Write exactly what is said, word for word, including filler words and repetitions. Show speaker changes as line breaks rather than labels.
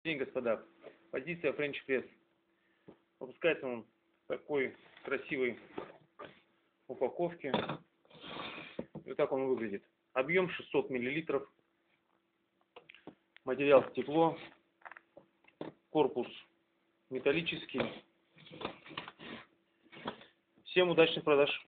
День, господа. Позиция Френч пресс. Выпускается он в такой красивой упаковке. И вот так он выглядит. Объем шестьсот миллилитров. Материал стекло. Корпус металлический. Всем удачных продаж.